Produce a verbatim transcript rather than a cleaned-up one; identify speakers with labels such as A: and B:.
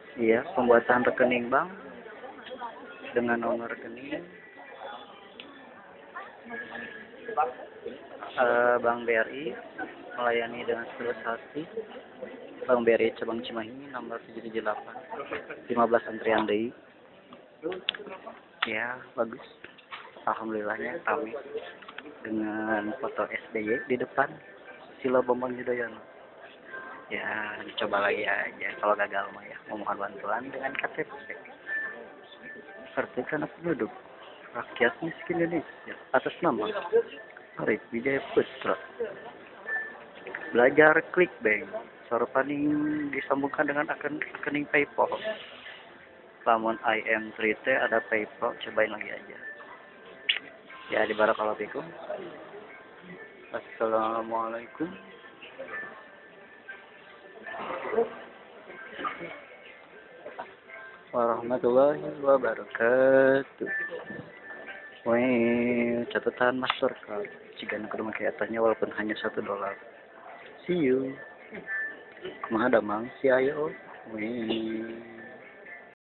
A: Iya, pembuatan rekening bank dengan nomor rekening eh, Bank B R I melayani dengan setulus hati. Bank B R I Cabang Cimahi nomor tujuh tujuh delapan lima belas antrian deui. Ya, bagus. Alhamdulillahnya kami dengan foto S B Y di depan Susilo Bambang Yudhoyono. Ya, dicoba lagi aja. Kalau gagal mah ya, memohon bantuan dengan K T P. Kartu Tanda Penduduk Rakyat Miskin Indonesia atas nama Arif Wijaya Putra. Belajar Clickbank. Sorpaning disambungkan dengan akun rekening PayPal. Lamun I M tiga T ada PayPal, cobain lagi aja. Ya, di barakallahu fikum. Assalamualaikum warahmatullahi wabarakatuh. Wih, catatan Mastercard. Jika kudu make etanya walaupun hanya satu dolar. See you. Kumaha damang si ayo. Wih.